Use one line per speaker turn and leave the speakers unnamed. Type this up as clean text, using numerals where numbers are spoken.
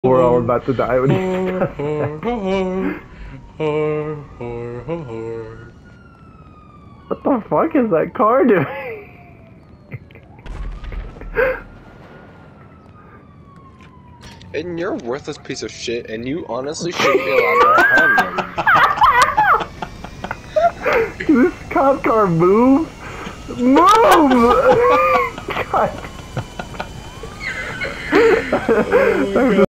We're all about to die when he What the fuck is that car doing?
And you're a worthless piece of shit, and you honestly shouldn't be allowed to have him.
Does this cop car move? Move! God.